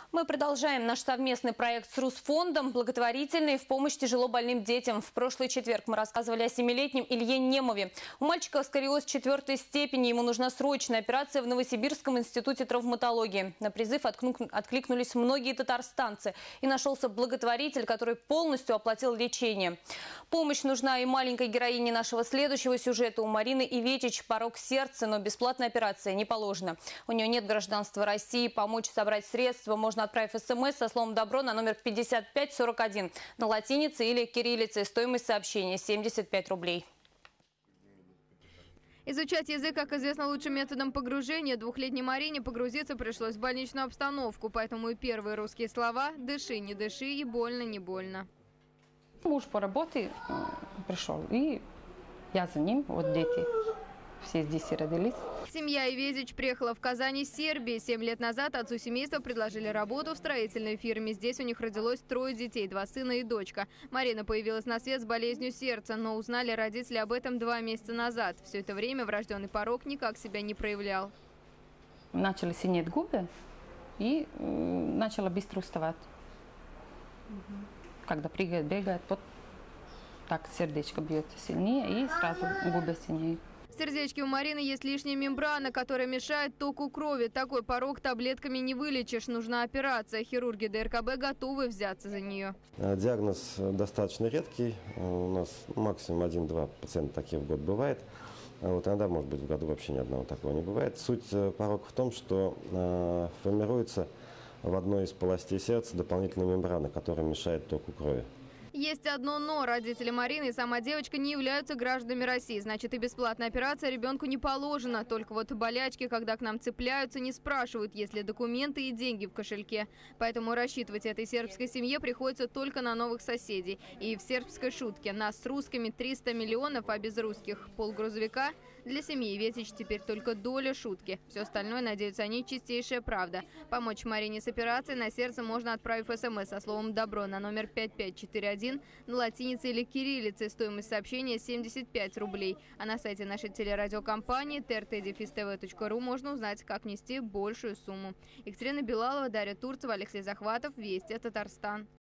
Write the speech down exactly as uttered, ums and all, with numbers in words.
Мы продолжаем наш совместный проект с Русфондом, благотворительный в помощь тяжело больным детям. В прошлый четверг мы рассказывали о семилетнем Илье Немове. У мальчика сколиоз четвертой степени, ему нужна срочная операция в Новосибирском институте травматологии. На призыв откликнулись многие татарстанцы. И нашелся благотворитель, который полностью оплатил лечение. Помощь нужна и маленькой героине нашего следующего сюжета. У Марины Иветич порок сердца, но бесплатная операция не положена. У нее нет гражданства России. Помочь собрать средства можно, отправив смс со словом «добро» на номер пятьдесят пять сорок один на латинице или кириллице. Стоимость сообщения семьдесят пять рублей. Изучать язык, как известно, лучшим методом погружения. Двухлетней Марине погрузиться пришлось в больничную обстановку. Поэтому и первые русские слова «дыши, не дыши» и «больно, не больно». Муж по работе пришел, и я за ним, вот дети. Все здесь и родились. Семья Иветич приехала в Казань из Сербии. Семь лет назад отцу семейства предложили работу в строительной фирме. Здесь у них родилось трое детей, два сына и дочка. Марина появилась на свет с болезнью сердца, но узнали родители об этом два месяца назад. Все это время врожденный порок никак себя не проявлял. Начали синеть губы и начала быстро уставать. Угу. Когда прыгает, бегает, вот так сердечко бьется сильнее и сразу губы синеют. В сердечке у Марины есть лишняя мембрана, которая мешает току крови. Такой порок таблетками не вылечишь. Нужна операция. Хирурги ДРКБ готовы взяться за нее. Диагноз достаточно редкий. У нас максимум один-два пациента таких в год бывает. Вот иногда, может быть, в году вообще ни одного такого не бывает. Суть порока в том, что э, формируется в одной из полостей сердца дополнительная мембрана, которая мешает току крови. Есть одно «но». Родители Марины и сама девочка не являются гражданами России. Значит, и бесплатная операция ребенку не положена. Только вот болячки, когда к нам цепляются, не спрашивают, есть ли документы и деньги в кошельке. Поэтому рассчитывать этой сербской семье приходится только на новых соседей. И в сербской шутке: нас с русскими триста миллионов, а без русских полгрузовика. Для семьи Иветич теперь только доля шутки. Все остальное, надеются они, чистейшая правда. Помочь Марине с операцией на сердце можно, отправив смс со словом «добро» на номер пять пять четыре один на латинице или кириллице. Стоимость сообщения семьдесят пять рублей. А на сайте нашей телерадиокомпании тэ эр тэ дефис тэ вэ точка ру можно узнать, как внести большую сумму. Екатерина Белалова, Дарья Турцева, Алексей Захватов. Вести, Татарстан.